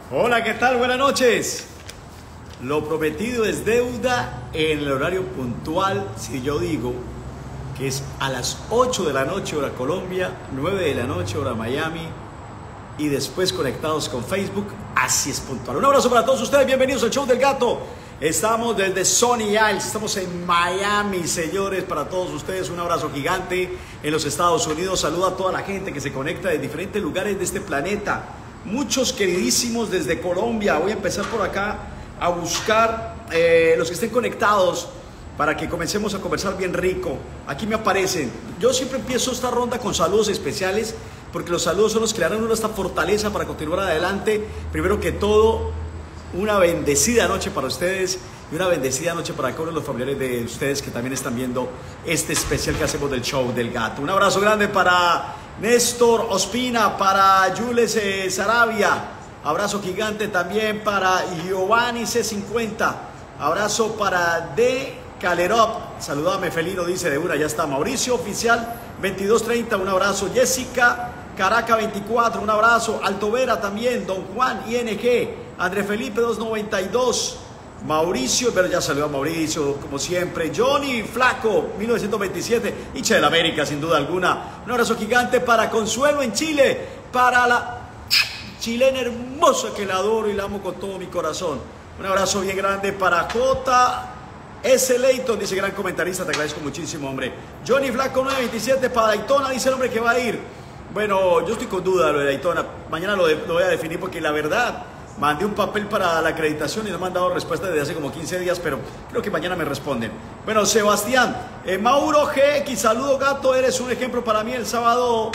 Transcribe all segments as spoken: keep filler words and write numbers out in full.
Hola, ¿qué tal? Buenas noches. Lo prometido es deuda en el horario puntual. Si yo digo que es a las ocho de la noche hora Colombia, nueve de la noche hora Miami y después conectados con Facebook, así es puntual. Un abrazo para todos ustedes, bienvenidos al Show del Gato. Estamos desde Sunny Isles, estamos en Miami, señores, para todos ustedes un abrazo gigante en los Estados Unidos. Saludo a toda la gente que se conecta de diferentes lugares de este planeta. Muchos queridísimos desde Colombia. Voy a empezar por acá a buscar eh, los que estén conectados para que comencemos a conversar bien rico. Aquí me aparecen. Yo siempre empiezo esta ronda con saludos especiales porque los saludos son los que le dan a uno esta fortaleza para continuar adelante. Primero que todo, una bendecida noche para ustedes y una bendecida noche para cada uno de los familiares de ustedes que también están viendo este especial que hacemos del Show del Gato. Un abrazo grande para Néstor Ospina, para Jules eh, Sarabia, abrazo gigante también para Giovanni C cincuenta, abrazo para D. Calerop, saludame Felino, dice de una, ya está. Mauricio Oficial veintidós treinta, un abrazo. Jessica Caraca veinticuatro, un abrazo. Alto Vera también, Don Juan I N G, André Felipe doscientos noventa y dos, Mauricio, pero ya salió a Mauricio, como siempre. Johnny Flaco, mil novecientos veintisiete, hincha del América, sin duda alguna. Un abrazo gigante para Consuelo en Chile, para la chilena hermosa que la adoro y la amo con todo mi corazón. Un abrazo bien grande para J. S. Leighton, dice gran comentarista, te agradezco muchísimo, hombre. Johnny Flaco nueve veintisiete para Daytona, dice el hombre que va a ir. Bueno, yo estoy con duda de lo de Daytona, mañana lo, de, lo voy a definir porque la verdad, mandé un papel para la acreditación y no me han dado respuesta desde hace como quince días, pero creo que mañana me responden. Bueno, Sebastián, eh, Mauro G X, saludo Gato, eres un ejemplo para mí. El sábado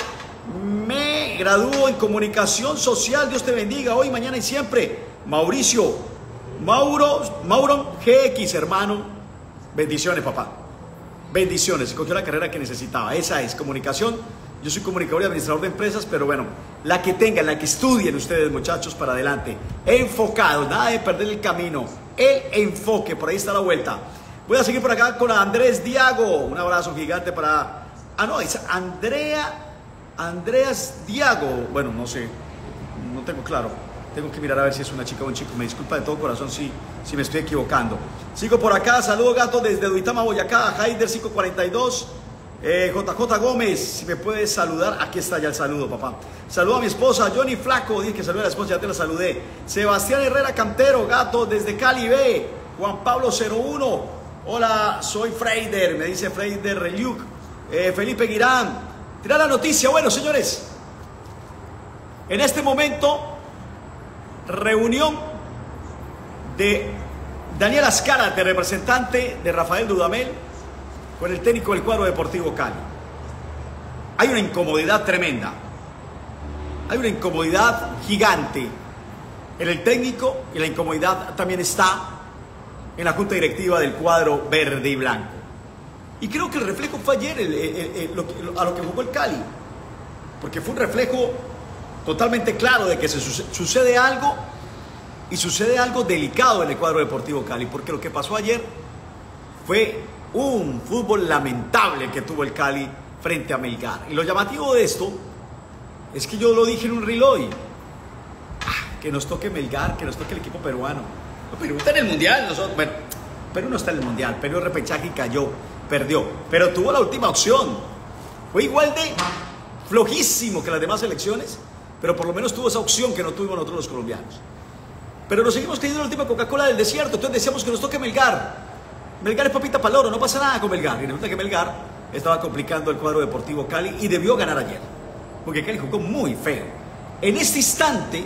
me gradúo en comunicación social, Dios te bendiga, hoy, mañana y siempre. Mauricio, Mauro, Mauro G X, hermano, bendiciones, papá, bendiciones, escogió la carrera que necesitaba, esa es comunicación. Yo soy comunicador y administrador de empresas, pero bueno, la que tengan, la que estudien ustedes, muchachos, para adelante. Enfocados, nada de perder el camino. El enfoque, por ahí está la vuelta. Voy a seguir por acá con Andrés Diago. Un abrazo gigante para... Ah, no, es Andrea... Andreas Diago. Bueno, no sé, no tengo claro. Tengo que mirar a ver si es una chica o un chico. Me disculpa de todo corazón si, si me estoy equivocando. Sigo por acá. Saludo Gato desde Duitama, Boyacá. Haider cinco cuarenta y dos. Eh, J J Gómez, si me puedes saludar, aquí está ya el saludo, papá. Saludo a mi esposa, Johnny Flaco, dije que salude a la esposa, ya te la saludé. Sebastián Herrera Cantero, Gato, desde Cali B. Juan Pablo cero uno, hola, soy Freider, me dice Freider Reliuk. Eh, Felipe Guirán, tira la noticia. Bueno, señores, en este momento, reunión de Daniel Azcárate, representante de Rafael Dudamel, con el técnico del cuadro Deportivo Cali. Hay una incomodidad tremenda, hay una incomodidad gigante en el técnico y la incomodidad también está en la junta directiva del cuadro verde y blanco. Y creo que el reflejo fue ayer el, el, el, el, lo, a lo que jugó el Cali, porque fue un reflejo totalmente claro de que se sucede algo y sucede algo delicado en el cuadro Deportivo Cali, porque lo que pasó ayer fue un fútbol lamentable que tuvo el Cali frente a Melgar. Y lo llamativo de esto es que yo lo dije en un reel hoy. Ah, que nos toque Melgar, que nos toque el equipo peruano. No, Perú está en el Mundial. Nosotros, bueno, Perú no está en el Mundial. Perú en repechaje y cayó, perdió. Pero tuvo la última opción. Fue igual de flojísimo que las demás selecciones, pero por lo menos tuvo esa opción que no tuvimos nosotros los colombianos. Pero nos seguimos teniendo la última Coca-Cola del desierto. Entonces decíamos que nos toque Melgar. Melgar es papita para el oro, no pasa nada con Melgar. Y resulta que Melgar estaba complicando el cuadro Deportivo Cali y debió ganar ayer, porque Cali jugó muy feo. En este instante,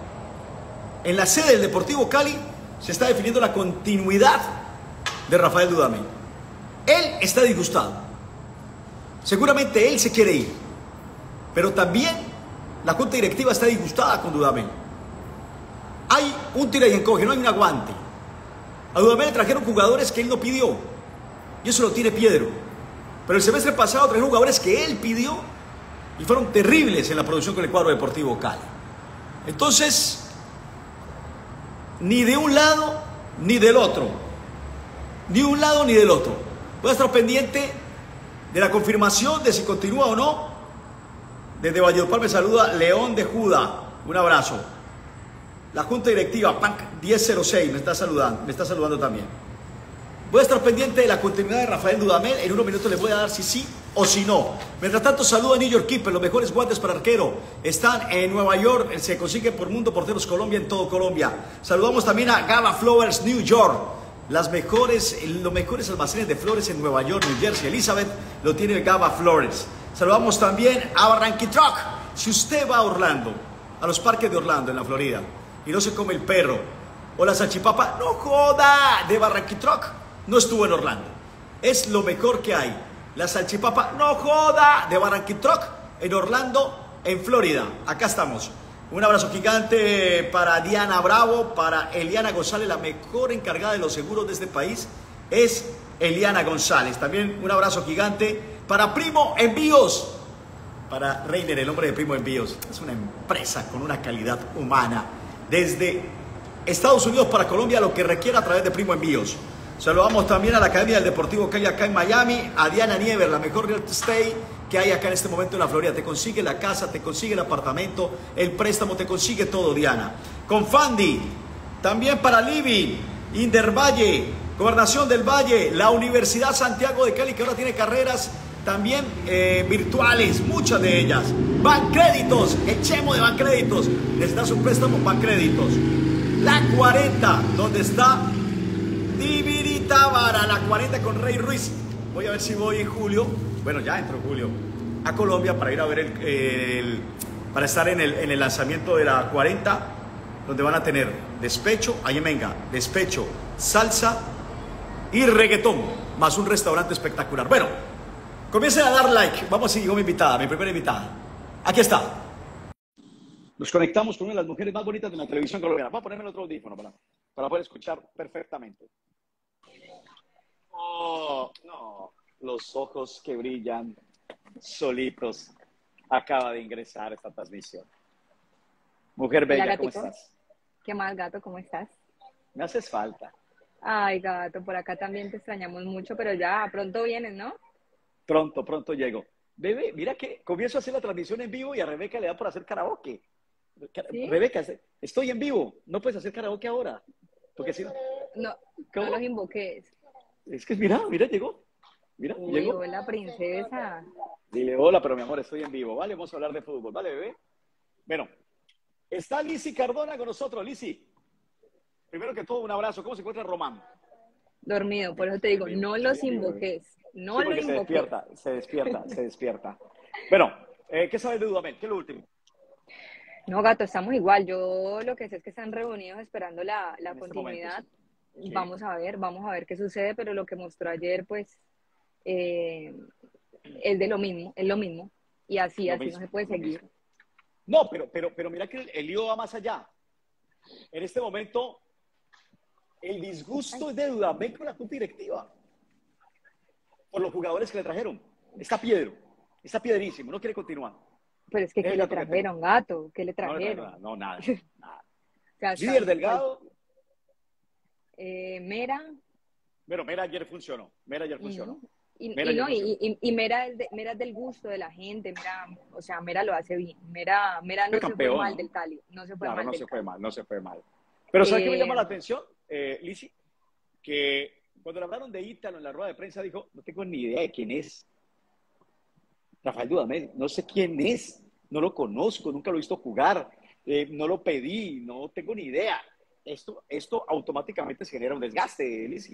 en la sede del Deportivo Cali, se está definiendo la continuidad de Rafael Dudamel. Él está disgustado. Seguramente él se quiere ir. Pero también la junta directiva está disgustada con Dudamel. Hay un tira y encoge, no hay un aguante. A Dudamel le trajeron jugadores que él no pidió, y eso lo tiene Piedro. Pero el semestre pasado trajeron jugadores que él pidió y fueron terribles en la producción con el cuadro Deportivo Cali. Entonces, ni de un lado ni del otro, ni un lado ni del otro. Voy a estar pendiente de la confirmación de si continúa o no. Desde Valledupar me saluda León de Judá, un abrazo. La Junta Directiva, P A N C diez cero seis, me está saludando, me está saludando también. Voy a estar pendiente de la continuidad de Rafael Dudamel. En unos minutos les voy a dar si sí o si no. Mientras tanto, saludo a New York Keeper. Los mejores guantes para arquero están en Nueva York. Se consigue por Mundo Porteros Colombia, en todo Colombia. Saludamos también a Gaba Flowers, New York. Las mejores, los mejores almacenes de flores en Nueva York, New Jersey. Elizabeth lo tiene Gaba Flowers. Saludamos también a Barranquitruck. Si usted va a Orlando, a los parques de Orlando, en la Florida, y no se come el perro o la salchipapa, no joda, de Barranquitruck, no estuvo en Orlando. Es lo mejor que hay. La salchipapa, no joda, de Barranquitruck, en Orlando, en Florida. Acá estamos. Un abrazo gigante para Diana Bravo, para Eliana González, la mejor encargada de los seguros de este país es Eliana González. También un abrazo gigante para Primo Envíos, para Reiner, el hombre de Primo Envíos. Es una empresa con una calidad humana. Desde Estados Unidos para Colombia, lo que requiera a través de Primo Envíos. Saludamos también a la Academia del Deportivo Cali acá en Miami, a Diana Niever, la mejor real estate que hay acá en este momento en la Florida. Te consigue la casa, te consigue el apartamento, el préstamo, te consigue todo, Diana. Con Fandi, también para Living, Indervalle, Gobernación del Valle, la Universidad Santiago de Cali, que ahora tiene carreras también eh, virtuales, muchas de ellas. Bancréditos, echemos de Bancréditos. Necesitas un préstamo, Bancréditos. La cuarenta, donde está Diviri Tábara, la cuarenta con Rey Ruiz. Voy a ver si voy en julio, bueno, ya entro en julio, a Colombia para ir a ver el, el para estar en el, en el lanzamiento de la cuarenta, donde van a tener despecho, ahí en venga, despecho, salsa y reggaetón, más un restaurante espectacular. Bueno, comiencen a dar like. Vamos a seguir con mi invitada, mi primera invitada. Aquí está. Nos conectamos con una de las mujeres más bonitas de la televisión colombiana. Voy a ponerme el otro audífono para, para poder escuchar perfectamente. Oh, no, los ojos que brillan solitos. Acaba de ingresar a esta transmisión. Mujer bella, Hola, ¿cómo gatico. estás? ¿Qué más, gato? ¿Cómo estás? Me haces falta. Ay, gato, por acá también te extrañamos mucho, pero ya pronto vienes, ¿no? Pronto, pronto llego. Bebé, mira que comienzo a hacer la transmisión en vivo y a Rebeca le da por hacer karaoke. ¿Sí? Rebeca, estoy en vivo. No puedes hacer karaoke ahora. Porque si no... No, ¿Cómo? no los invoques. Es que mira, mira, llegó. Mira, Uy, llegó. hola, princesa. Dile hola, pero mi amor, estoy en vivo. Vale, vamos a hablar de fútbol. Vale, bebé. Bueno, está Lizzy Cardona con nosotros. Lizzy, primero que todo, un abrazo. ¿Cómo se encuentra Román? Dormido, por eso te digo, no los invoques. No Sí, los porque se invoques. despierta, se despierta, se despierta. Bueno, eh, ¿qué sabes de Dudamel? ¿Qué es lo último? No, gato, estamos igual. Yo lo que sé es que están reunidos esperando la, la En este continuidad. momento, sí. Sí. Vamos a ver, vamos a ver qué sucede, pero lo que mostró ayer, pues, eh, es de lo mismo, es lo mismo. Y así, Lo así mismo, no se puede lo seguir. mismo. No, pero, pero, pero mira que el, el lío va más allá. En este momento, el disgusto es de Dudamel con la junta directiva. Por los jugadores que le trajeron. Está Piedro, está piedrísimo, no quiere continuar. Pero es que, Es ¿qué el le gato que trajeron, gato? ¿Qué le No, no, trajeron? no, no, nada, nada. O sea, Líder está- Delgado, eh, Mera, bueno, Mera ayer funcionó, Mera ayer funcionó. ujú, y, Mera y ayer no, y, funcionó. y- y Mera, es de- Mera es del gusto de la gente, Mera, o sea, Mera lo hace bien. Mera, Mera no Fue se campeón, fue mal ¿no? del Cali, no se fue Claro, mal no del se fue Cali. mal, no se fue mal. Pero ¿sabes qué me Eh, llama la atención, eh, Lizzy? Que cuando le hablaron de Ítalo en la rueda de prensa dijo, no tengo ni idea de quién es. Rafael Dudamel, no sé quién es, no lo conozco, nunca lo he visto jugar, eh, no lo pedí, no tengo ni idea. Esto, esto automáticamente se genera un desgaste, Lizzy.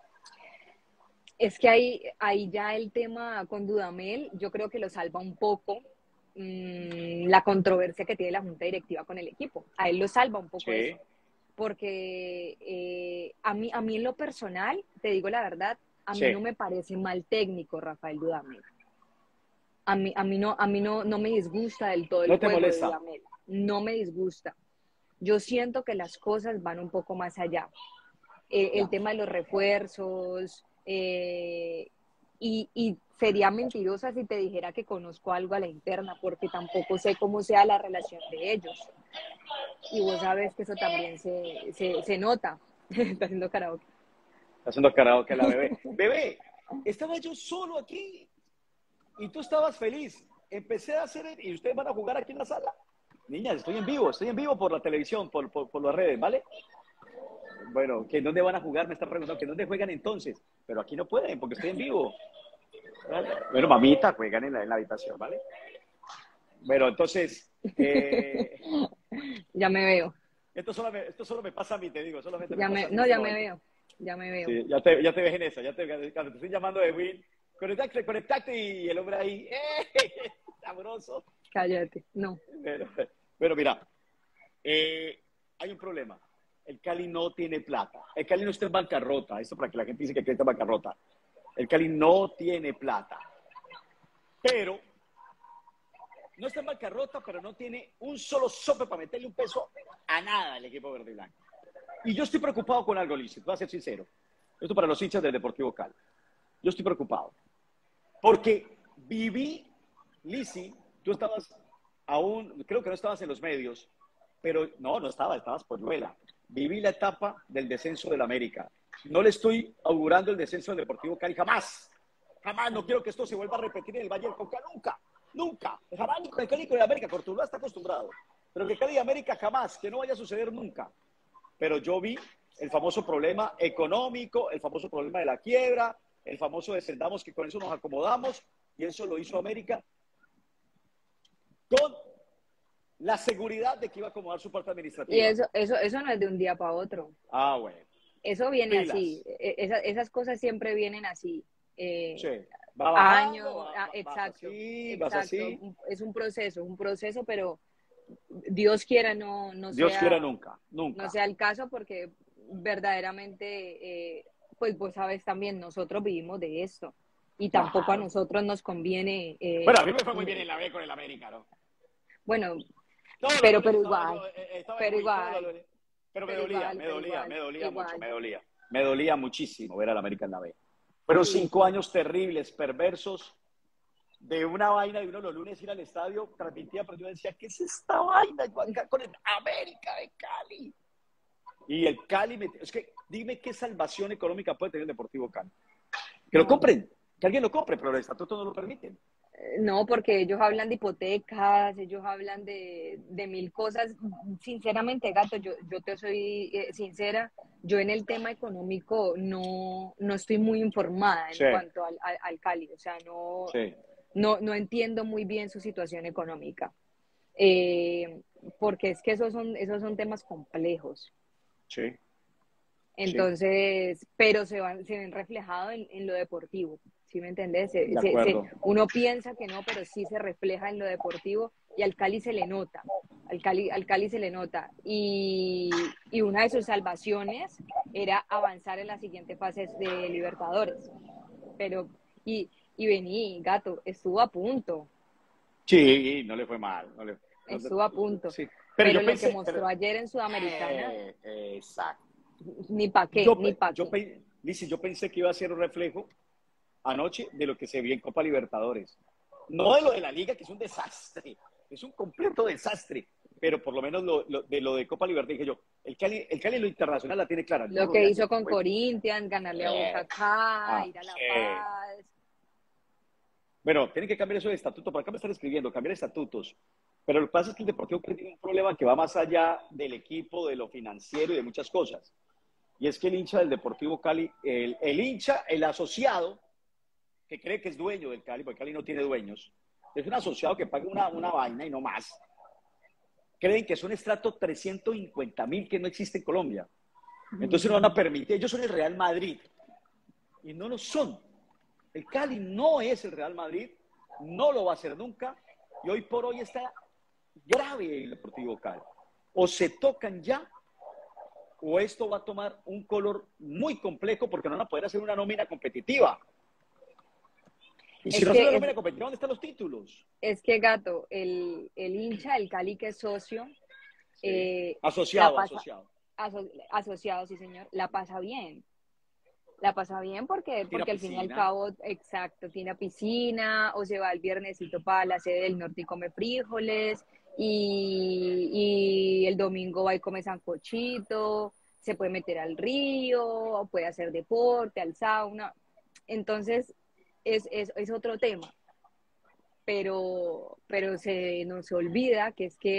Es que ahí, ahí ya el tema con Dudamel, yo creo que lo salva un poco mmm, la controversia que tiene la junta directiva con el equipo. A él lo salva un poco Sí. eso. Porque eh, a, mí, a mí en lo personal, te digo la verdad, a Sí. mí no me parece mal técnico Rafael Dudamel. A mí, a mí, no, a mí no, no me disgusta del todo el ¿No te juego molesta? de Dudamel. No me disgusta. Yo siento que las cosas van un poco más allá. Eh, el Ya. tema de los refuerzos, eh, y, y sería mentirosa si te dijera que conozco algo a la interna, porque tampoco sé cómo sea la relación de ellos. Y vos sabes que eso también se, se, se nota. Está haciendo karaoke. Está haciendo karaoke la bebé. Bebé, estaba yo solo aquí y tú estabas feliz. Empecé a hacer, y ustedes van a jugar aquí en la sala. Niñas, estoy en vivo, estoy en vivo por la televisión, por, por, por las redes, ¿vale? Bueno, ¿que dónde van a jugar? Me están preguntando, ¿que dónde juegan entonces? Pero aquí no pueden, porque estoy en vivo. ¿Vale? Bueno, mamita, juegan en la, en la habitación, ¿vale? Bueno, entonces... Eh, ya me veo. esto, solo me, esto solo me pasa a mí, te digo, solamente me Ya pasa me, a mí. no, En este ya me momento. veo. Ya me veo. Sí, ya te, ya te ves en esa, ya te, cuando te estoy llamando de Win, conectate, conectate y el hombre ahí, ¡eh! Sabroso. Cállate. No. Pero, pero mira, eh, hay un problema. El Cali no tiene plata. El Cali no está en bancarrota. Esto para que la gente dice que está en bancarrota. El Cali no tiene plata. Pero, no está en bancarrota, pero no tiene un solo sope para meterle un peso a nada al equipo verde y blanco. Y yo estoy preocupado con algo, Liz, voy a ser sincero. Esto para los hinchas del Deportivo Cali. Yo estoy preocupado. Porque viví, Lizzy, tú estabas aún, creo que no estabas en los medios, pero no, no estaba, estabas por Yuela. Viví la etapa del descenso del América. No le estoy augurando el descenso del Deportivo Cali, jamás. Jamás, no quiero que esto se vuelva a repetir en el Valle del Cauca, nunca, nunca. Jamás ni con el Cali ni con el América, Cortuluá está acostumbrado. Pero que Cali y América jamás, que no vaya a suceder nunca. Pero yo vi el famoso problema económico, el famoso problema de la quiebra, el famoso descendamos que con eso nos acomodamos, y eso lo hizo América con la seguridad de que iba a acomodar su parte administrativa. Y eso, eso, eso no es de un día para otro. Ah, bueno. Eso viene Pilas. así. Esa, esas cosas siempre vienen así. Eh, Sí. Va bajando, año, va, ah, va, exacto. vas así, exacto. vas así. Es un proceso, un proceso, pero Dios quiera no, no Dios sea, quiera nunca, nunca. no sea el caso, porque verdaderamente, eh, pues vos sabes también, nosotros vivimos de esto. Y tampoco Claro. a nosotros nos conviene. Eh, Bueno, a mí me fue muy bien en la B con el América, ¿no? Bueno, No, no, pero, no, pero estaba igual. yo, eh, estaba Pero en Wii, igual. no, no, no, pero me pero dolía, igual, me pero dolía, igual, me dolía igual. mucho, me dolía. Me dolía muchísimo ver al América en la B. Fueron Sí, cinco sí. años terribles, perversos, de una vaina de uno los lunes ir al estadio, transmitía, pero yo decía, ¿qué es esta vaina? Yo acá con el América de Cali. Y el Cali, me, es que dime qué salvación económica puede tener el Deportivo Cali. Que lo No. compren, que alguien lo compre, pero los estatutos no lo permiten. No, porque ellos hablan de hipotecas, ellos hablan de, de mil cosas. Sinceramente, gato, yo, yo te soy eh, sincera, yo en el tema económico no, no estoy muy informada en Sí. cuanto al, al, al Cali, o sea, no, Sí. no, no entiendo muy bien su situación económica, eh, porque es que esos son, esos son temas complejos. Sí. Entonces, sí. pero se, van, se ven reflejados en, en lo deportivo. ¿Sí me entendés? Se, De se, acuerdo. se, uno piensa que no, pero sí se refleja en lo deportivo y al Cali se le nota. Al Cali, al Cali se le nota. Y, y una de sus salvaciones era avanzar en la siguiente fase de Libertadores. Pero, y, y vení, gato, estuvo a punto. Sí, no le fue mal. No le, no, estuvo a punto. Sí. Pero, Pero, yo lo pensé, que mostró pero, ayer en Sudamericana, eh, eh, exacto. ni pa' qué, Yo, ni pa' yo, qué. Lizy, yo pensé que iba a ser un reflejo anoche de lo que se vio en Copa Libertadores. No de lo de la Liga, que es un desastre. Es un completo desastre. Pero por lo menos lo, lo, de lo de Copa Libertadores, dije yo, el Cali, el Cali en lo internacional la tiene clara. Lo no que lo hizo con pues. Corinthians, ganarle a Boca acá, ah, ir a La sí. Paz. Bueno, tienen que cambiar eso de estatuto. Por acá me están escribiendo, cambiar estatutos. Pero lo que pasa es que el Deportivo Cali tiene un problema que va más allá del equipo, de lo financiero y de muchas cosas. Y es que el hincha del Deportivo Cali, el, el hincha, el asociado, que cree que es dueño del Cali, porque Cali no tiene dueños, es un asociado que paga una, una vaina y no más. Creen que son estrato trescientos cincuenta mil que no existe en Colombia. Entonces no van a permitir, ellos son el Real Madrid. Y no lo son. El Cali no es el Real Madrid, no lo va a ser nunca. Y hoy por hoy está grave el Deportivo Cali. O se tocan ya, o esto va a tomar un color muy complejo porque no van a poder hacer una nómina competitiva. Y si Es no que hacen una es- nómina competitiva, ¿dónde están los títulos? Es que, gato, el, el hincha del Cali que es socio, Sí. eh, Asociado, la pasa- asociado. aso- asociado, sí señor, la pasa bien. La pasa bien porque, porque al fin y al piscina. cabo, exacto, tiene piscina, o se va el viernesito para la sede del norte y come frijoles, y, y el domingo va y come sancochito, se puede meter al río, o puede hacer deporte, al sauna. Entonces, es, es, es otro tema. Pero, pero se nos olvida que es que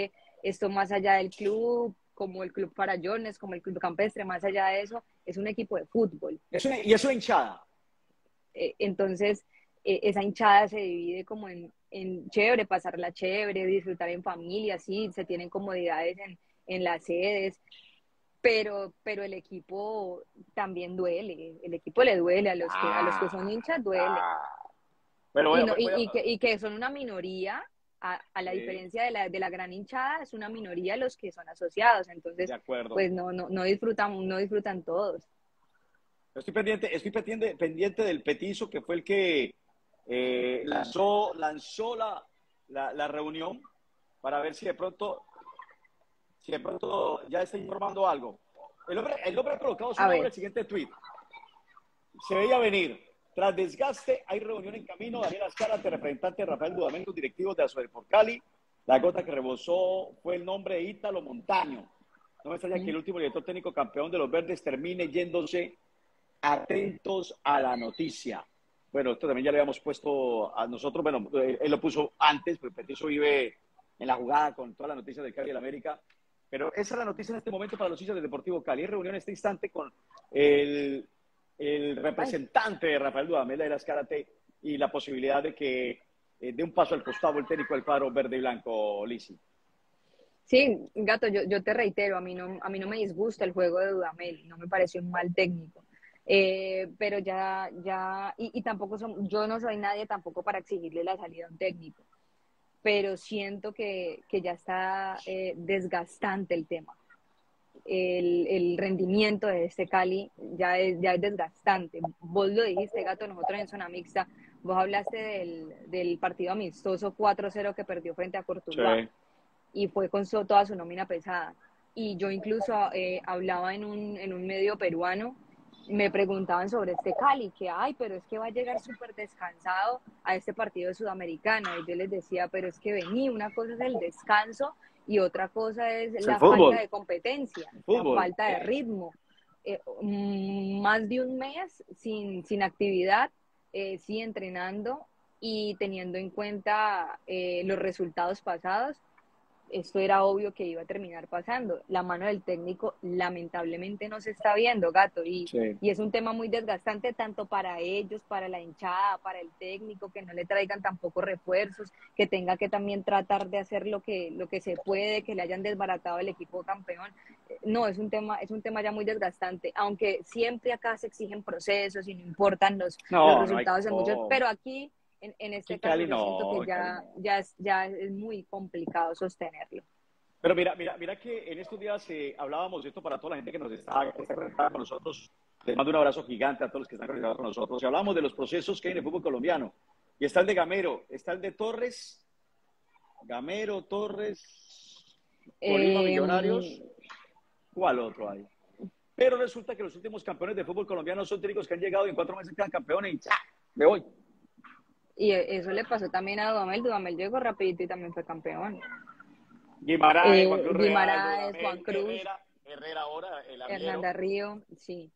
esto más allá del club, como el Club Farallones, como el Club Campestre, más allá de eso, es un equipo de fútbol. Es una, y es una hinchada. Eh, entonces, eh, esa hinchada se divide como en, en chévere, pasarla chévere, disfrutar en familia, sí, se tienen comodidades en, en las sedes, pero, pero el equipo también duele, el equipo le duele, a los que, a los que son hinchas duele. Ah, pero Y, bueno, no, y, voy a- y que, y que son una minoría, a, a la sí, diferencia de la, de la gran hinchada, es una minoría los que son asociados, entonces de acuerdo. pues no, no, no disfrutan, no disfrutan todos. Estoy pendiente, estoy pendiente, pendiente del petizo que fue el que eh, lanzó, lanzó la, la, la reunión para ver si de pronto, si de pronto ya está informando algo. El hombre, el hombre ha colocado su A nombre en ver, el siguiente tweet. Se veía venir. Tras desgaste, hay reunión en camino. Daniel Azcárate, representante de Rafael Dudamel, los directivos de Azuel Cali. La gota que rebosó fue el nombre de Ítalo Montaño. No me extraña que el último director técnico campeón de los Verdes termine yéndose. Atentos a la noticia. Bueno, esto también ya le habíamos puesto a nosotros. Bueno, él lo puso antes, porque Petizo vive en la jugada con todas las noticias del Cali y del América. Pero esa es la noticia en este momento para los hinchas del Deportivo Cali. Hay reunión en este instante con el, el representante de Rafael Dudamel de Azcárate y la posibilidad de que eh, dé un paso al costado el técnico del cuadro verde y blanco, Lisi. sí, Gato, yo, yo te reitero, a mí, no, a mí no me disgusta el juego de Dudamel, no me pareció un mal técnico. Eh, pero ya, ya, y, y tampoco son, yo no soy nadie tampoco para exigirle la salida a un técnico, pero siento que, que ya está eh, desgastante el tema. El, el rendimiento de este Cali ya es, ya es desgastante. Vos lo dijiste, Gato, nosotros en zona mixta, vos hablaste del, del partido amistoso cuatro cero que perdió frente a Cortuluá, Sí. y fue con so, toda su nómina pesada. Y yo incluso eh, hablaba en un, en un medio peruano, me preguntaban sobre este Cali, que ay, pero es que va a llegar súper descansado a este partido de Sudamericana. Y yo les decía, pero es que vení, una cosa es el descanso y otra cosa es Es el la falta fútbol. de competencia, El la fútbol. falta de ritmo. Eh, mm, más de un mes sin, sin actividad, eh, sí entrenando y teniendo en cuenta eh, los resultados pasados, esto era obvio que iba a terminar pasando. La mano del técnico lamentablemente no se está viendo, Gato, y, Sí. y es un tema muy desgastante tanto para ellos, para la hinchada, para el técnico, que no le traigan tampoco refuerzos, que tenga que también tratar de hacer lo que, lo que se puede, que le hayan desbaratado el equipo campeón. No, es un tema, es un tema ya muy desgastante, aunque siempre acá se exigen procesos y no importan los, los No, no hay resultados en muchos, cómo. pero aquí en, en este Sí, caso Cali yo siento no, que Cali ya, no. ya, es, ya es muy complicado sostenerlo. Pero mira, mira, mira que en estos días eh, hablábamos de esto para toda la gente que nos está, que está conectada con nosotros. Les mando un abrazo gigante a todos los que están conectados con nosotros. Y hablábamos de los procesos que hay en el fútbol colombiano. Y está el de Gamero, está el de Torres, Gamero, Torres, Tolima, Eh, Millonarios. ¿Cuál otro hay? Pero resulta que los últimos campeones de fútbol colombiano son técnicos que han llegado y en cuatro meses quedan campeones y ¡cha! Me voy. y eso le pasó también a Dudamel. Dudamel llegó rapidito y también fue campeón. Guimaraes, Juan Eh, Cruz Real, Guimaraes, Juan Dudamel, Cruz, Herrera, Herrera ahora, el Hernán arriero. Río, sí.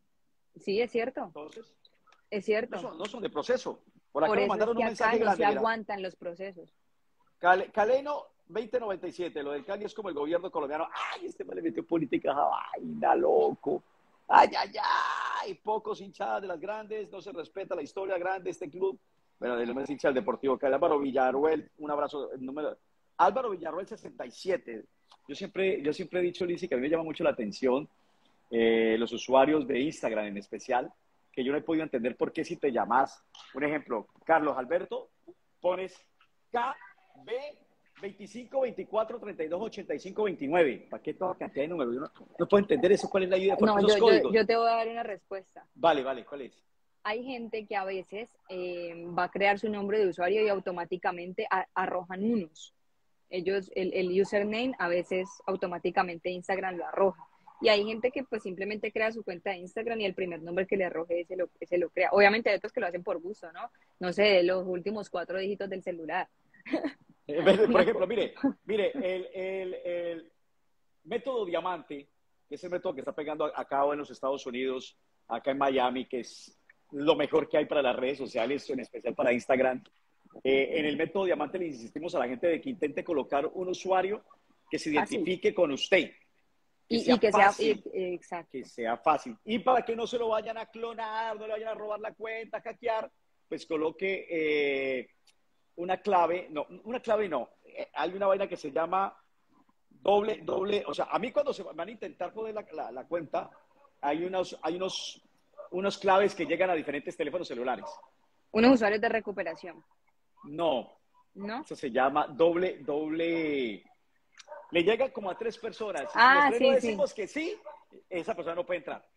Sí, es cierto, Entonces, es no cierto. son, no son de proceso. Por acá Por nos eso es mandaron que un acá mensaje no se grande, mira. aguantan los procesos. Cal- Caleno veinte noventa y siete, lo del Cali es como el gobierno colombiano. Ay, este me le metió política, ay, da loco. Ay, ay, ay, pocos hinchadas de las grandes, no se respeta la historia grande de este club. Bueno, de los más hinchas del Deportivo Cali. Álvaro Villarruel, un abrazo. el número- Álvaro Villarruel sesenta y siete. Yo siempre, yo siempre he dicho, Lizzy, que a mí me llama mucho la atención eh, los usuarios de Instagram en especial, que yo no he podido entender por qué si te llamas, un ejemplo, Carlos Alberto, pones K B veinticinco, veinticuatro, treinta y dos, ochenta y cinco, veintinueve. ¿Para qué toda cantidad de números? Yo no, no puedo entender eso, cuál es la idea, por No, qué yo, esos yo, códigos. yo te voy a dar una respuesta. Vale, vale, ¿cuál es? Hay gente que a veces eh, va a crear su nombre de usuario y automáticamente a, arrojan unos. Ellos, el, el username a veces automáticamente Instagram lo arroja. Y hay gente que pues simplemente crea su cuenta de Instagram y el primer nombre que le arroje ese lo, ese lo crea. Obviamente hay otros que lo hacen por gusto, ¿no? No sé, los últimos cuatro dígitos del celular. Eh, Por ejemplo, mire, mire, el, el, el método Diamante, que es el método que está pegando a, a cabo en los Estados Unidos, acá en Miami, que es lo mejor que hay para las redes sociales, en especial para Instagram. Eh, en el método Diamante le insistimos a la gente de que intente colocar un usuario que se Así. identifique con usted. Que Y, sea y que sea, fácil, y- exacto. que sea fácil. Y para que no se lo vayan a clonar, no le vayan a robar la cuenta, a hackear, pues coloque eh, una clave, no, una clave no. Eh, hay una vaina que se llama doble, doble, o sea, a mí cuando se van a intentar poner la, la, la cuenta, hay unos, hay unos, unos claves que llegan a diferentes teléfonos celulares. Unos usuarios de recuperación, No, ¿no? eso se llama doble, doble. Le llega como a tres personas. Si los Ah, tres no sí, sí. decimos que sí, esa persona no puede entrar.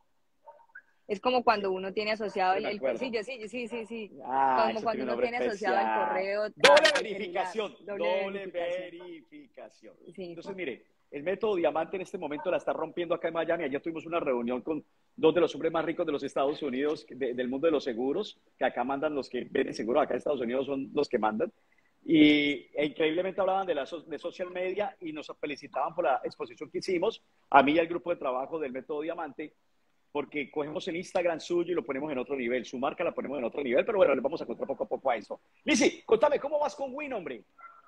Es como cuando uno tiene asociado Yo el, me el- acuerdo. sí, yo sí, sí, sí, sí. Ah, Como eso tiene cuando un uno nombre tiene asociado el especial. correo Doble al celular. verificación. Doble Doble verificación. verificación. Sí. Entonces, mire, el método Diamante en este momento la está rompiendo acá en Miami. Ayer tuvimos una reunión con dos de los hombres más ricos de los Estados Unidos, de- del mundo de los seguros, que acá mandan los que venden seguros, acá en Estados Unidos son los que mandan. Y e increíblemente hablaban de, la, so- de social media y nos felicitaban por la exposición que hicimos, a mí y al grupo de trabajo del método Diamante, porque cogemos el Instagram suyo y lo ponemos en otro nivel, su marca la ponemos en otro nivel, pero bueno, le vamos a contar poco a poco a eso. Lizzy, contame, ¿cómo vas con Win, hombre?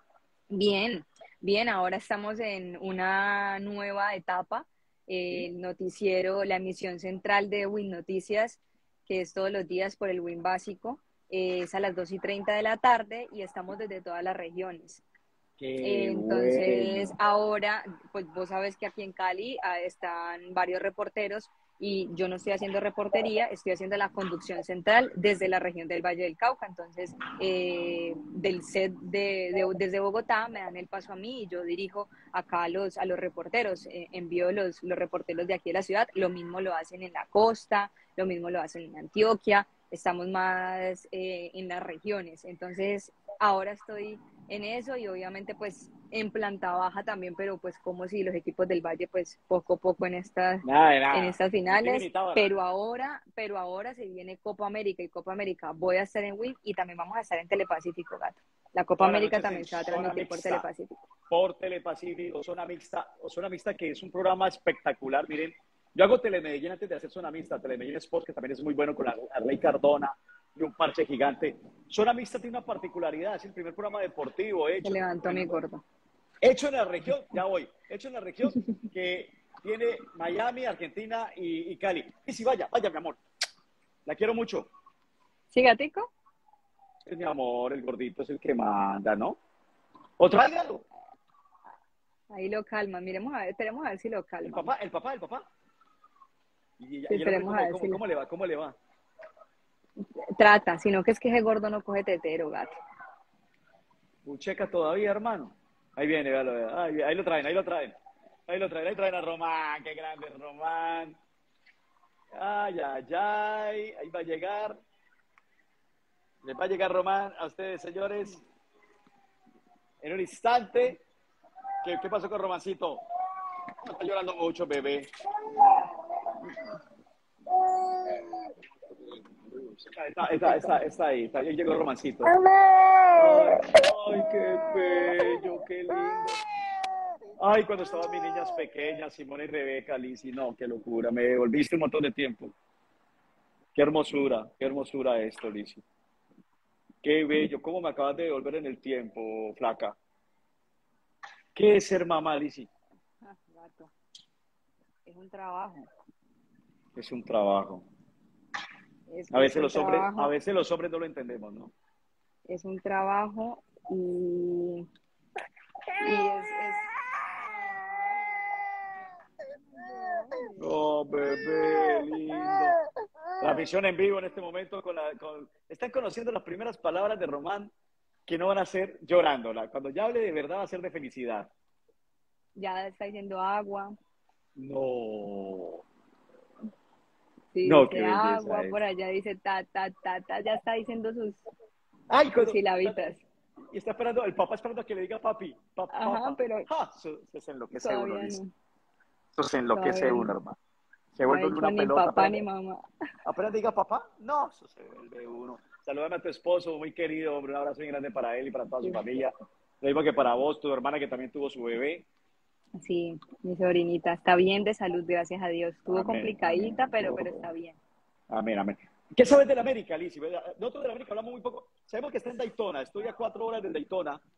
Bien, bien, ahora estamos en una nueva etapa. ¿Sí? El noticiero, la emisión central de Win Noticias, que es todos los días por el Win Básico, eh, es a las dos y treinta de la tarde y estamos desde todas las regiones. Qué Entonces, bueno. ahora, pues vos sabes que aquí en Cali ah, están varios reporteros y yo no estoy haciendo reportería, estoy haciendo la conducción central desde la región del Valle del Cauca. Entonces, eh, del set de, de- desde Bogotá me dan el paso a mí y yo dirijo acá a los, a los reporteros, eh, envío los, los reporteros de aquí de la ciudad. Lo mismo lo hacen en la costa, lo mismo lo hacen en Antioquia, estamos más eh, en las regiones. Entonces, ahora estoy en eso y obviamente pues en planta baja también, pero pues como si los equipos del Valle pues poco a poco en estas Nada de en nada. estas Ni tiene finales, ni tábara. pero ahora, pero ahora se viene Copa América y Copa América voy a estar en Win y también vamos a estar en Telepacífico, gato. La Copa Todas las América noches también en se va a Zona transmitir por Mixta. Telepacífico. Por Telepacífico, Zona Mixta, o Zona Mixta, que es un programa espectacular. Miren, yo hago Telemedellín antes de hacer Zona Mixta, Telemedellín Sport, que también es muy bueno con la Arley Cardona y un parche gigante. Zona Mixta tiene una particularidad, es el primer programa deportivo Se hecho, levantó mi gordo. hecho en la región, ya voy, hecho en la región que tiene Miami, Argentina y, y Cali. Y si vaya, vaya, mi amor. La quiero mucho. ¿Sí, gatico? Es mi amor, el gordito es el que manda, ¿no? O tráigalo. Ahí lo calma, miremos a ver, esperemos a ver si lo El calma. papá, el papá, el papá. Y, y Sí, el hombre, esperemos a ¿cómo, ver cómo, si lo... cómo le va? ¿Cómo le va? Trata, sino que es que ese gordo no coge tetero, gato. Bucheca todavía, hermano. Ahí viene, véalo, véalo. Ahí, ahí lo traen, ahí lo traen. Ahí lo traen, ahí traen a Román. Qué grande Román. Ay, ay, ay. Ahí va a llegar. Les va a llegar Román a ustedes, señores. En un instante. ¿Qué, qué pasó con Romancito? No, está llorando mucho, bebé. Está, está, está, está ahí, está ahí llegó Romancito. Ay, ay, qué bello, qué lindo. Ay, cuando estaban mis niñas pequeñas, Simona y Rebeca, Lizzy, no, qué locura, me devolviste un montón de tiempo. Qué hermosura, qué hermosura esto, Lizzy. Qué bello, cómo me acabas de devolver en el tiempo, flaca. ¿Qué es ser mamá, Lizzy? Ah, gato. Es un trabajo. Es un trabajo. Es, A es veces un los hombres, a trabajo, veces los hombres no lo entendemos, ¿no? es un trabajo y, y es, es... Oh, bebé, lindo. Transmisión en vivo en este momento con la, con... Están conociendo las primeras palabras de Román que no van a ser llorándola. Cuando ya hable de verdad va a ser de felicidad. Ya está diciendo agua, No. sí, No, dice qué belleza agua, es. por allá dice ta, ta, ta, ta, ya está diciendo sus, Ay, sus cuando... silabitas. Y está esperando, el papá esperando a que le diga papi, papá, Ajá, papá. pero ¡Ja! Eso, eso se enloquece uno, todavía dice. no, Eso se enloquece todavía uno, no, hermano. Se no ha vuelve dicho una ni pelota. papá Apenas, ni mamá. apenas diga papá, no, eso se vuelve uno. Saludame a tu esposo, muy querido, hombre, un abrazo muy grande para él y para toda su Sí, familia. Lo mismo que para vos, tu hermana que también tuvo su bebé. sí, mi sobrinita está bien de salud, gracias a Dios. Estuvo Amén, amén. complicadita, pero, pero está bien. Amén, amén. ¿Qué sabes de la América, Lizzy? Nosotros de la América hablamos muy poco. Sabemos que está en Daytona, estoy a cuatro horas de Daytona.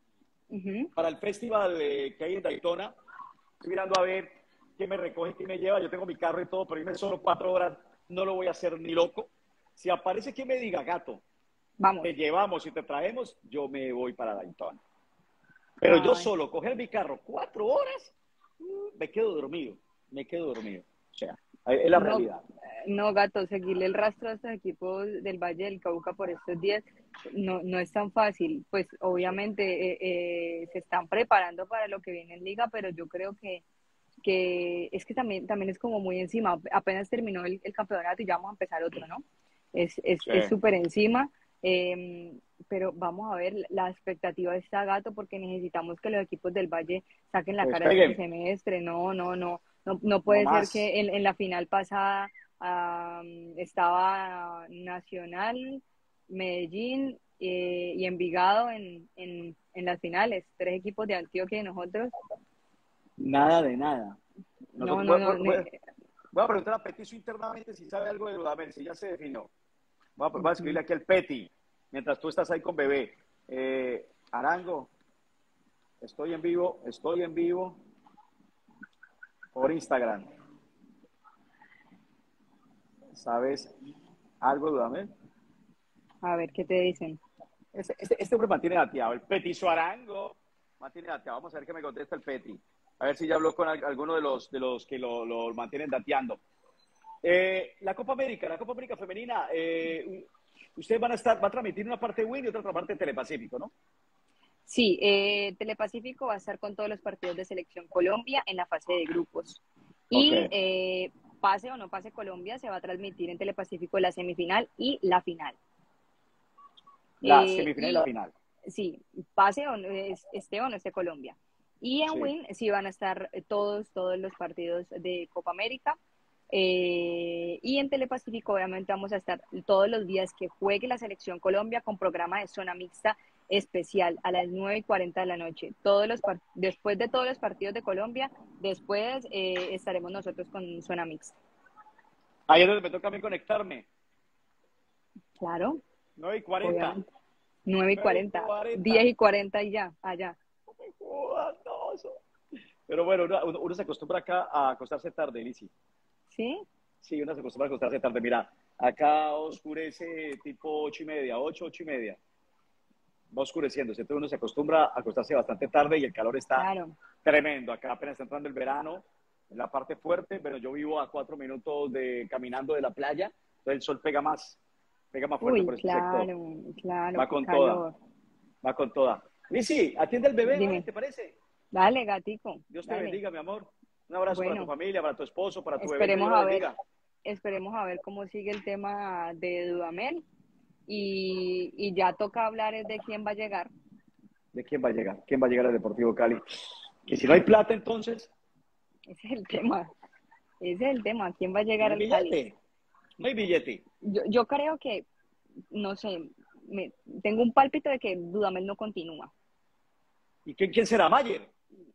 Ujú. para el festival eh, que hay en Daytona. Estoy mirando a ver qué me recoge, qué me lleva. Yo tengo mi carro y todo, pero irme solo cuatro horas no lo voy a hacer ni loco. Si aparece quien me diga, gato, Vamos. te llevamos y te traemos, yo me voy para Daytona. Pero yo Ay, solo, coger mi carro cuatro horas, mm, me quedo dormido, me quedo dormido. O sea, es la no, realidad. no, gato, seguirle el rastro a estos equipos del Valle del Cauca por estos días no, no es tan fácil. Pues obviamente eh, eh, se están preparando para lo que viene en liga, pero yo creo que, que es que también, también es como muy encima. Apenas terminó el, el campeonato y ya vamos a empezar otro, ¿no? Es es Sí. es súper encima. eh, pero vamos a ver, la expectativa está, gato, porque necesitamos que los equipos del Valle saquen la Que cara este despeguen, semestre. No, no, no, no, no no puede ser más. que en, en la final pasada um, estaba Nacional, Medellín eh, y Envigado en, en, en las finales, tres equipos de Antioquia y nosotros. Nada de nada. No, Nosotros, no, voy, no, voy- voy- ne- voy a preguntar a Petiso internamente si sabe algo de Dudamel, si ya se definió. Voy a, voy a ujú. escribirle aquí al Peti, mientras tú estás ahí con bebé. Eh, Arango, estoy en vivo, estoy en vivo por Instagram. ¿Sabes algo de Dudamel? A ver qué te dicen. Este, este, este hombre mantiene dateado. El Petiso Arango mantiene dateado. Vamos a ver qué me contesta el Peti. A ver si ya habló con al- alguno de los, de los que lo, lo mantienen dateando. Eh, la Copa América, la Copa América femenina, eh, ustedes van a estar, va a transmitir una parte Win y otra parte de Telepacífico, ¿no? Sí, eh, Telepacífico va a estar con todos los partidos de Selección Colombia en la fase de grupos. Ok. Y eh, pase o no pase Colombia, se va a transmitir en Telepacífico la semifinal y la final. La Eh, semifinal y la y final. sí, pase o no, es- esté o no esté Colombia. Y en Sí. Win sí van a estar todos, todos los partidos de Copa América. Eh, y en Telepacífico obviamente vamos a estar todos los días que juegue la Selección Colombia con programa de zona mixta especial a las nueve y cuarenta de la noche. Todos los par- después de todos los partidos de Colombia, después eh, estaremos nosotros con zona mixta. Ahí es donde me toca a mí conectarme. Claro, nueve y cuarenta. obviamente. nueve y nueve y cuarenta, diez cuarenta. y cuarenta y ya, allá. Pero bueno, uno, uno se acostumbra acá a acostarse tarde, Lizzy. ¿Sí? Sí, uno se acostumbra a acostarse tarde. Mira, acá oscurece tipo ocho y media, ocho, ocho y media. Va oscureciendo, entonces uno se acostumbra a acostarse bastante tarde y el calor está Claro. tremendo. Acá apenas está entrando el verano, en la parte fuerte, pero yo vivo a cuatro minutos de caminando de la playa, entonces el sol pega más, pega más fuerte Uy, por este sector. claro, claro, Va qué con toda, calor. va con toda. Lizzy, atiende al bebé, ¿vale? Dime, ¿Te parece? dale, gatico, Dios te dale. bendiga, mi amor. Un abrazo para tu Bueno, familia, para tu esposo, para tu bebé, que Dios esperemos la a ver, bendiga. esperemos a ver cómo sigue el tema de Dudamel y, y ya toca hablar es de quién va a llegar. ¿De quién va a llegar? ¿Quién va a llegar al Deportivo Cali? Que si no hay plata, entonces, Ese es el tema, ese es el tema, quién va a no llegar hay al Cali. billete. No hay billete. Yo, yo creo que, no sé, me, tengo un pálpito de que Dudamel no continúa. ¿Y quién, quién será? Mayer.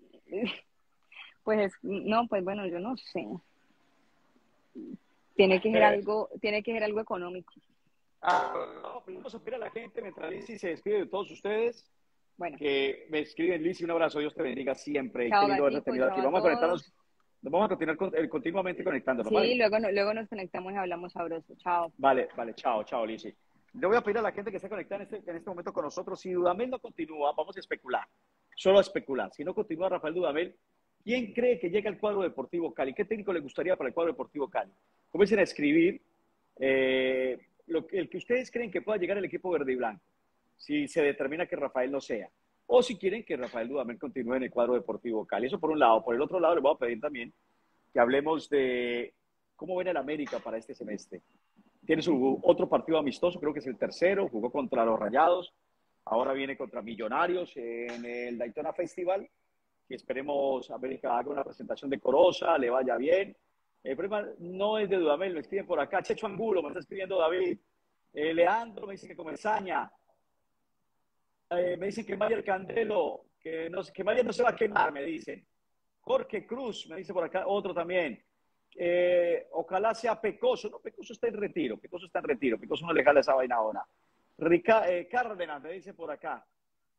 Pues no, pues bueno, yo no sé. Tiene que ser Eh, algo, tiene que ser algo económico. ah, no, pues vamos a pedir a la gente mientras Lizzy se despide de todos ustedes. Bueno, Que me escriben, Lizzy, un abrazo, Dios te bendiga siempre. Qué chao lindo haberte gatico, tenido chao aquí. a Vamos a conectarnos, todos. vamos a continuar con- eh, continuamente conectándonos, Sí, ¿vale? luego, no- luego nos conectamos y hablamos sabroso. Chao. Vale, vale, chao, chao, Lizzy. Le voy a pedir a la gente que esté conectada en este, en este momento con nosotros, si Dudamel no continúa, vamos a especular, solo a especular. Si no continúa Rafael Dudamel, ¿quién cree que llega al cuadro Deportivo Cali? ¿Qué técnico le gustaría para el cuadro Deportivo Cali? Comiencen a escribir eh, lo que, el que ustedes creen que pueda llegar el equipo verde y blanco, si se determina que Rafael no sea, o si quieren que Rafael Dudamel continúe en el cuadro Deportivo Cali. Eso por un lado. Por el otro lado, les voy a pedir también que hablemos de cómo ven el América para este semestre. Tiene su otro partido amistoso, creo que es el tercero, jugó contra los Rayados, ahora viene contra Millonarios en el Daytona Festival, y esperemos América haga una presentación decorosa, le vaya bien. El problema no es de Dudamel, me escriben por acá, Checho Angulo, me está escribiendo David, eh, Leandro me dice que Comesaña, eh, me dicen que Mayer Candelo, que, no, que Mayer no se va a quemar, me dicen. Jorge Cruz, me dice por acá, otro también. Eh, ojalá sea Pecoso. No, Pecoso está en retiro. Pecoso está en retiro. Pecoso no le jala esa vaina ahora. Rica, eh, Cárdenas, me dice por acá.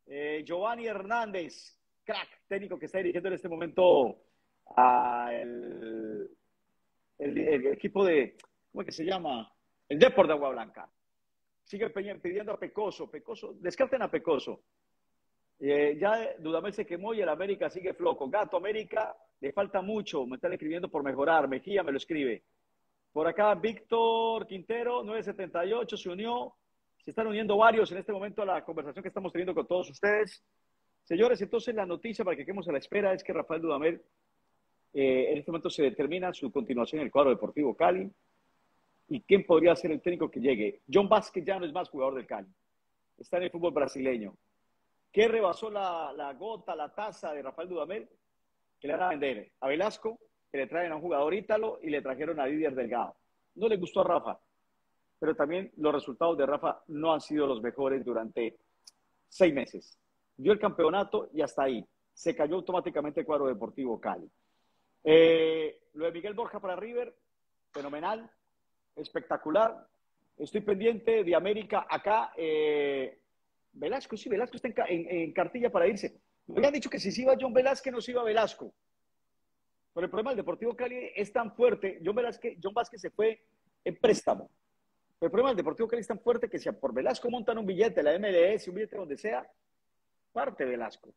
Eh, Giovanni Hernández, crack, técnico que está dirigiendo en este momento a el, el, el equipo de, ¿cómo es que se llama? El Depor de Agua Blanca. Sigue pidiendo a Pecoso, Pecoso, descarten a Pecoso. Eh, ya Dudamel se quemó y el América sigue flojo. Gato, América, le falta mucho, me están escribiendo por mejorar. Mejía me lo escribe. Por acá, Víctor Quintero, nueve setenta y ocho, se unió. Se están uniendo varios en este momento a la conversación que estamos teniendo con todos ustedes. Señores, entonces la noticia para que quedemos a la espera es que Rafael Dudamel eh, en este momento se determina su continuación en el cuadro Deportivo Cali. ¿Y quién podría ser el técnico que llegue? John Vázquez ya no es más jugador del Cali. Está en el fútbol brasileño. ¿Qué rebasó la, la gota, la taza de Rafael Dudamel? Que le van a vender a Velasco, que le traen a un jugador ítalo y le trajeron a Didier Delgado. No le gustó a Rafa, pero también los resultados de Rafa no han sido los mejores durante seis meses. Dio el campeonato y hasta ahí. Se cayó automáticamente el cuadro Deportivo Cali. Eh, lo de Miguel Borja para River, fenomenal, espectacular. Estoy pendiente de América acá. Eh, Velasco, sí, Velasco está en, en, en cartilla para irse. Me habían dicho que si se iba John Velázquez, no se iba Velasco. Pero el problema del Deportivo Cali es tan fuerte. John Velázquez, John Vázquez se fue en préstamo. Pero el problema del Deportivo Cali es tan fuerte que si por Velasco montan un billete, la M L S, un billete donde sea, parte Velasco.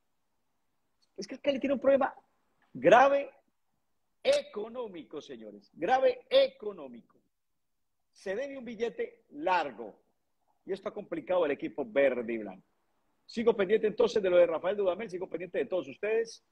Es que el Cali tiene un problema grave económico, señores. Grave económico. Se debe un billete largo. Y esto ha complicado el equipo verde y blanco. Sigo pendiente entonces de lo de Rafael Dudamel, sigo pendiente de todos ustedes.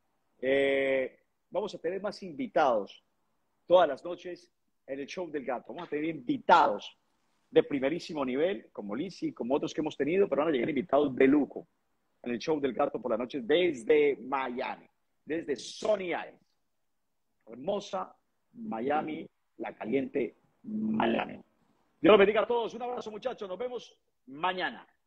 Eh, vamos a tener más invitados todas las noches en el Show del Gato. Vamos a tener invitados de primerísimo nivel, como Lizzy, como otros que hemos tenido, pero van a llegar invitados de lujo en el Show del Gato por la noche desde Miami, desde Sunny Isles. Hermosa Miami, la caliente Miami. Dios los bendiga a todos. Un abrazo, muchachos. Nos vemos mañana.